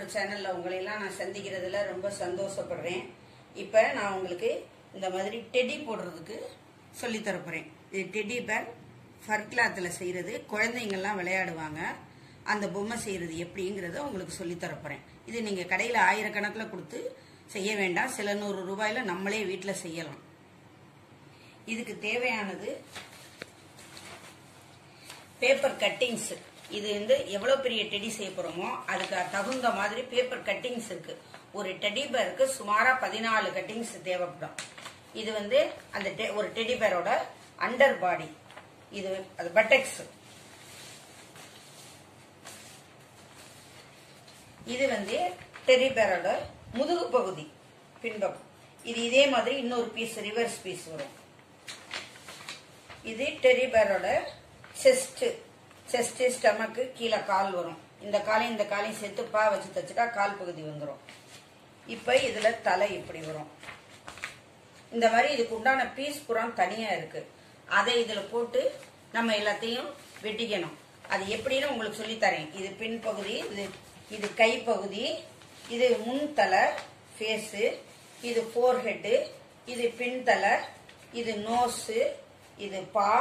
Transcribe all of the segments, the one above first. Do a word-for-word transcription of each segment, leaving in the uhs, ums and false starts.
சேனல்ல உங்களை எல்லாம் நான் சந்திக்கிறதுல ரொம்ப சந்தோஷப்படுறேன். இப்போ நான் உங்களுக்கு இந்த மாதிரி டெடி போடுறதுக்கு சொல்லி தர போறேன். இது டெடி பேர் ஃபர் கிளாத்ல செய்யறது, குழந்தைங்க எல்லாம் விளையாடுவாங்க. அந்த பொம்மை செய்யறது எப்படிங்கறத உங்களுக்கு சொல்லி தர போறேன். இது நீங்க கடையில ஆயிரக்கணக்கில் கொடுத்து செய்ய வேண்டாம், சில நூறு ரூபாயில நம்மளே வீட்டுல செய்யலாம். இதுக்கு தேவையானது பேப்பர் கட்டிங்ஸ். இது வந்து எவ்வளவு பெரிய டெடி செய்ய போறோமோ அதுக்கு தகுந்த மாதிரி பேப்பர் கட்டிங்ஸ் இருக்கு. ஒரு டெடி பேருக்கு சுமாரா பதினாலு கட்டிங்ஸ் தேவைப்படும். இது வந்து அந்த ஒரு டெடி பேரோட அண்டர் பாடி, இது அது பட்டெக்ஸ். இது வந்து டெடி பேரோட முதுகு பகுதி, பின்பக்கம். இது இதே மாதிரி இன்னொரு பீஸ் ரிவர்ஸ் பீஸ் வரும். இது டெடி பேரோட செஸ்ட், செஸ்ட் ஸ்டமக்கு கீழே கால் வரும். இந்த காலையும் இந்த காலையும் சேர்த்து பா வச்சு தச்சுட்டா கால் பகுதி வந்துடும். இப்ப இதுல தலை இப்படி வரும். இந்த மாதிரி இதுக்கு உண்டான பீஸ் புறம் தனியா இருக்கு. அதை இதுல போட்டு நம்ம எல்லாத்தையும் வெட்டிக்கணும். அது எப்படின்னு உங்களுக்கு சொல்லி தரேன். இது பின் பகுதி, இது இது கை பகுதி, இது முன் தலை ஃபேஸு, இது ஃபோர் ஹெட்டு, இது பின் தலை, இது நோஸு, இது பா,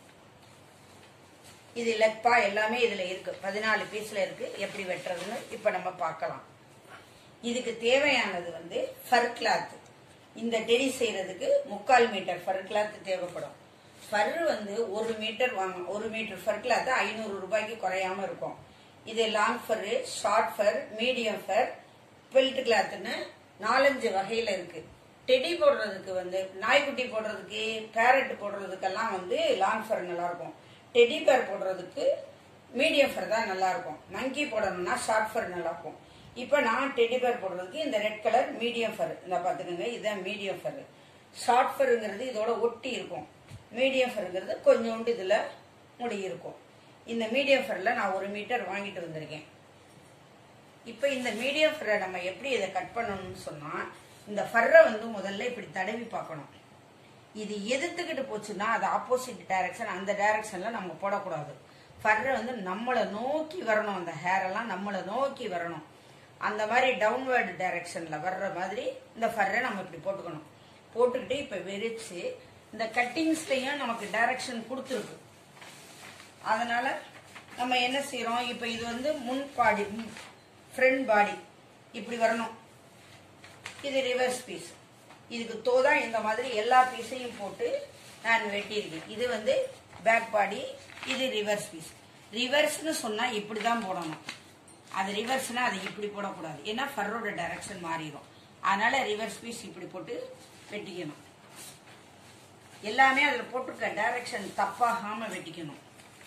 இது லெக் பா, எல்லாமே இதுல இருக்கு. பதினாலு பீஸ்ல இருக்கு. எப்படி வெட்டுறதுன்னு இப்ப நம்ம பார்க்கலாம். இதுக்கு தேவையானது வந்து ஃபர் கிளாத். இந்த டெடி செய்யறதுக்கு முக்கால் மீட்டர் ஃபர் கிளாத் தேவைப்படும். ஃபர் வந்து ஒரு மீட்டர் வாங்க, ஒரு மீட்டர் ஃபர் கிளாத் ஐநூறு ரூபாய்க்கு குறையாம இருக்கும். இது long fur, short fur, medium fur, belt கிளாத்னு நாலஞ்சு வகையில இருக்கு. டெடி போடுறதுக்கு வந்து நாய்க்குட்டி போடுறதுக்கு, பேரட் போடுறதுக்கெல்லாம் வந்து லாங் ஃபர் நல்லா இருக்கும். டெடி பேர் போடுறதுக்கு மீடியம் ஃபர் தான் நல்லா இருக்கும். மங்கி போடணும்னா ஷார்ட் ஃபர் நல்லா இருக்கும். இப்ப நான் டெடி பேர் போடுறதுக்கு இந்த ரெட் கலர் மீடியம் ஃபர், இந்த பாத்துக்கோங்க, இதுதான் மீடியம் ஃபர். ஷார்ட் ஃபர்ங்கிறது இதோட ஒட்டி இருக்கும். மீடியம் ஃபர்ங்கிறது கொஞ்சோண்டு இதுல முடி இருக்கும். இந்த மீடியம் ஃபர்ல நான் ஒரு மீட்டர் வாங்கிட்டு வந்திருக்கேன். இப்ப இந்த மீடியம் ஃபர்ரை நம்ம எப்படி இதை கட் பண்ணணும்னு சொன்னா, இந்த ஃபர்ரை வந்து முதல்ல இப்படி தடவி பார்க்கணும். இது எதிர்த்துக்கிட்டு போச்சுன்னா அது ஆப்போசிட் டைரக்ஷன், அந்த டைரக்ஷன்ல நம்ம போடக்கூடாது. ஃபர்ரை வந்து நம்மளை நோக்கி வரணும், அந்த ஹேர் எல்லாம் நம்மளை நோக்கி வரணும். அந்த மாதிரி டவுன்வர்டு டைரக்ஷன்ல வர்ற மாதிரி இந்த ஃபர்ரை நம்ம இப்படி போட்டுக்கணும். போட்டுக்கிட்டு இப்ப விரிச்சு இந்த கட்டிங்ஸ்லயும் நமக்கு டைரக்ஷன் கொடுத்துருக்கு. அதனால நம்ம என்ன செய்யறோம், இப்ப இது வந்து முன் பாடி, ஃப்ரண்ட் பாடி இப்படி வரணும். இது ரிவர்ஸ் பீஸ். இதுக்கு தோதா இந்த மாதிரி எல்லா பீஸையும் போட்டு நான் வெட்டியிருக்கேன். இது வந்து பேக் பாடி, இது ரிவர்ஸ் பீஸ். ரிவர்ஸ்னு சொன்னா இப்படிதான் போடணும். அது ரிவர்ஸ்னா அது இப்படி போடக்கூடாது, ஏன்னா ஃபர்ரோட டைரக்ஷன் மாறிடும். அதனால ரிவர்ஸ் பீஸ் இப்படி போட்டு வெட்டிக்கணும். எல்லாமே அதுல போட்டிருக்க டைரக்ஷன் தப்பாகாம வெட்டிக்கணும்.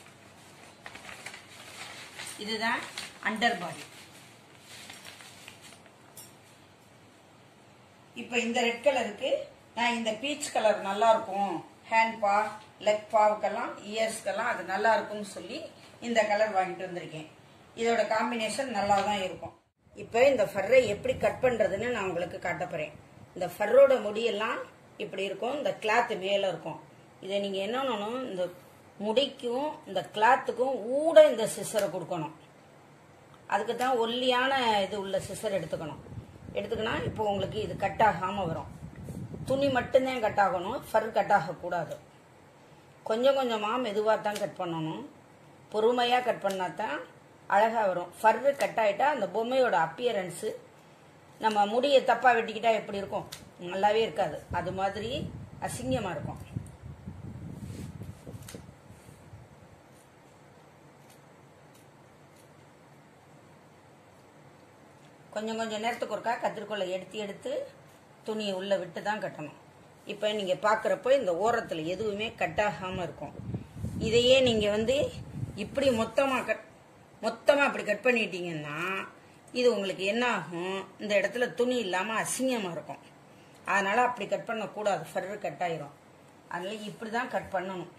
இதுதான் அண்டர் பாடி. இப்ப இந்த ரெட் கலருக்கு நான் இந்த பீச் கலர் நல்லா இருக்கும், ஹேண்ட் பா, லெக் பாவுக்கெல்லாம், இயர்ஸ்க்கெல்லாம் அது நல்லா இருக்கும்னு சொல்லி இந்த கலர் வாங்கிட்டு வந்திருக்கேன். இதோட காம்பினேஷன் நல்லா தான் இருக்கும். இப்ப இந்த ஃபர்ரை எப்படி கட் பண்றதுன்னு நான் உங்களுக்கு காட்ட போறேன். இந்த ஃபர்ரோட முடியெல்லாம் இப்படி இருக்கும், இந்த கிளாத் மேல இருக்கும். இதை நீங்க என்ன பண்ணணும், இந்த முடிக்கும் இந்த கிளாத்துக்கும் ஊட இந்த சிசரை கொடுக்கணும். அதுக்கு தான் ஒல்லியான இது உள்ள சிசர் எடுத்துக்கணும். எடுத்துக்கினா இப்போ உங்களுக்கு இது கட் ஆகாம வரும். துணி மட்டும்தான் கட் ஆகணும், ஃபர் கட் ஆகக்கூடாது. கொஞ்சம் கொஞ்சமா மெதுவா தான் கட் பண்ணணும். பொறுமையா கட் பண்ணாதான் அழகா வரும். ஃபர் கட் ஆயிட்டா அந்த பொம்மையோட அப்பியரன்ஸ், நம்ம முடியை தப்பா வெட்டிக்கிட்டா எப்படி இருக்கும், நல்லாவே இருக்காது. அது மாதிரி அசிங்கமா இருக்கும். கொஞ்சம் கொஞ்சம் நேரத்துக்கு ஒருக்கா கத்திரிக்கோலை எடுத்து எடுத்து துணியை உள்ள விட்டு தான் கட்டணும். இப்ப நீங்க பாக்குறப்ப இந்த ஓரத்துல எதுவுமே கட் ஆகாம இருக்கும். இதையே நீங்க வந்து இப்படி மொத்தமா கட் மொத்தமா அப்படி கட் பண்ணிட்டீங்கன்னா இது உங்களுக்கு என்ன ஆகும், இந்த இடத்துல துணி இல்லாம அசிங்கமா இருக்கும். அதனால அப்படி கட் பண்ண கூடாது, ஃபர் கட் ஆயிரும். அதனால இப்படிதான் கட் பண்ணணும்.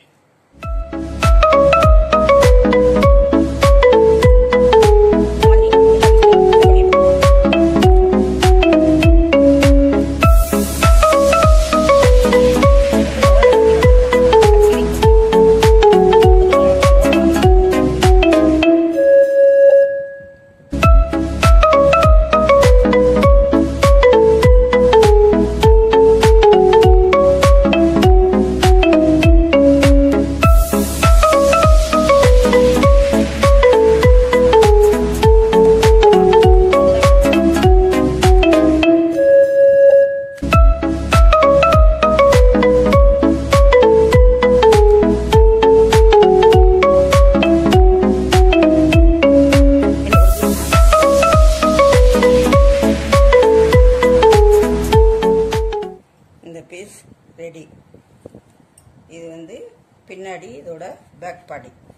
வந்து பின்னாடி இதோட பேக் பாடி.